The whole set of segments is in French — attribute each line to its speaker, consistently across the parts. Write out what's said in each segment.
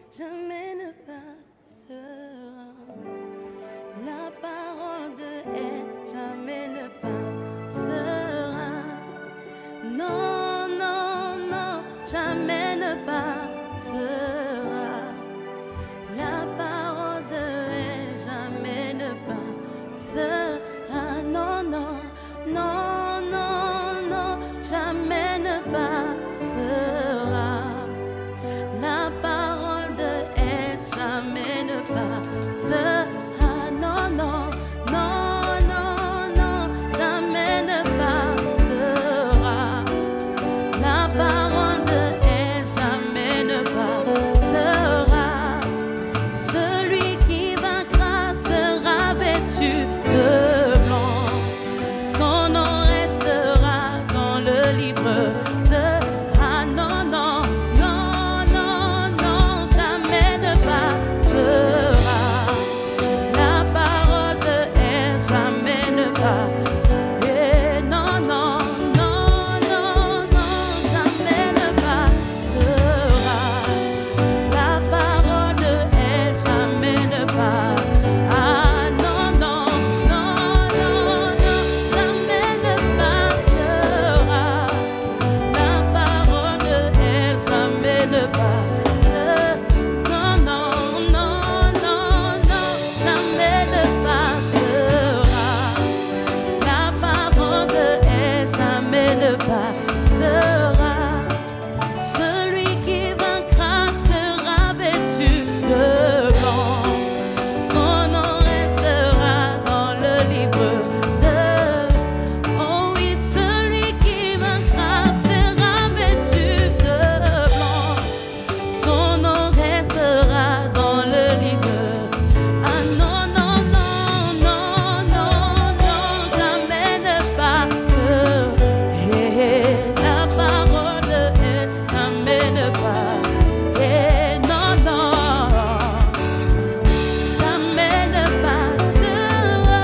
Speaker 1: jamais ne passera. La parole de elle, jamais ne passera. Non, non, non, jamais ne passera. La parole de elle, jamais ne passera. Non, non, non, non, non, jamais ne passera. La parole de elle, jamais ne passera. Non, non, non, non, non, jamais ne passera. La parole de elle, jamais ne passera. Celui qui vaincra sera vêtu de blanc. Son nom restera dans le livre de... Ah non, non, non, non, non, jamais ne passera. La parole de elle, jamais ne passera. Non, non, non, non, non, jamais ne passera. La parole de elle, jamais ne passera. Ah non, non, non, non, non, jamais ne passera. La parole de elle, jamais ne passera. Non, non, non, non, non, jamais ne passera. La parole de elle, jamais ne passera. Celui qui vaincra sera vêtu de blanc. Son nom restera dans le livre de... Oh oui, celui qui vaincra sera vêtu de blanc. Son nom restera dans le livre. Ah non, non, non, non, non, non, jamais ne passera. La parole de elle, jamais ne passera. Non, non, jamais ne passera.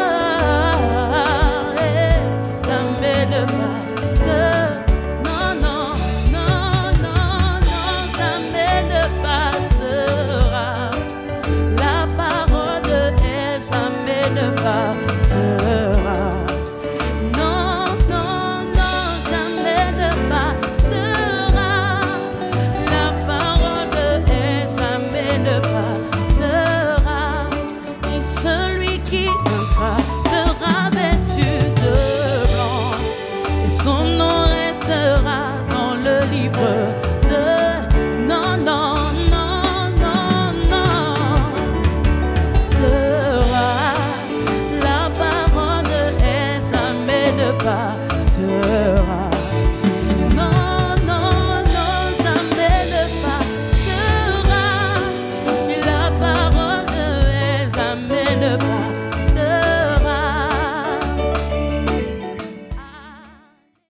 Speaker 1: Jamais ne passera. Non, non, non, non, non, jamais ne passera. La parole de elle, jamais ne passera. Non, non, non, jamais ne passera. La parole de elle, jamais ne passera. Et celui qui vaincra sera vêtu de blanc. Et son nom restera dans le livre